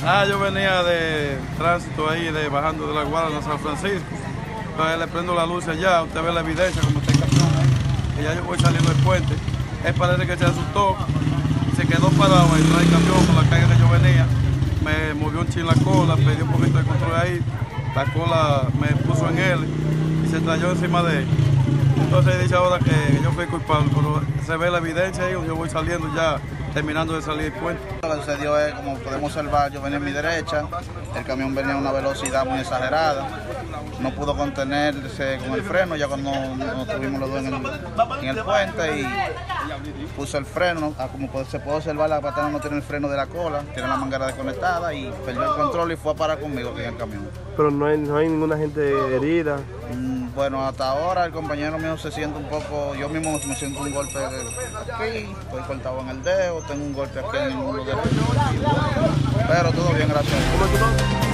Yo venía de tránsito ahí, bajando de la Guardia de San Francisco. Entonces le prendo la luz allá, usted ve la evidencia como está el camión ahí. Y ya yo voy saliendo del puente. Él parece que se asustó, se quedó parado ahí, no hay camión con la carga que yo venía. Me movió un chin la cola, perdió un poquito de control ahí. La cola me puso en él y se trayó encima de él. Entonces dice ahora que yo fui culpable, pero se ve la evidencia ahí, yo voy saliendo ya, terminando de salir del puente. Lo que sucedió es, como podemos observar, yo venía a mi derecha, el camión venía a una velocidad muy exagerada, no pudo contenerse con el freno, ya cuando nos tuvimos los dos en el puente y puso el freno, como se puede observar, la patana no tiene el freno de la cola, tiene la manguera desconectada y perdió el control y fue a parar conmigo aquí en el camión. Pero no hay ninguna gente herida. Bueno, hasta ahora el compañero mío se siente un poco, yo mismo me siento un golpe aquí, estoy cortado en el dedo, tengo un golpe aquí en el muslo derecho, pero todo bien, gracias a Dios.